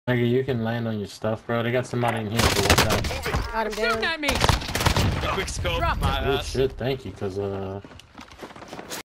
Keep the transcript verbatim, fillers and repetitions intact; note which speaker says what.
Speaker 1: Nigga, you can land on your stuff, bro. They got somebody in here, so watch out.
Speaker 2: Got him down.
Speaker 3: Shooting at me.
Speaker 4: Quick scope,
Speaker 3: Drop.
Speaker 4: my
Speaker 1: Oh
Speaker 4: ass.
Speaker 1: shit, thank you, cause uh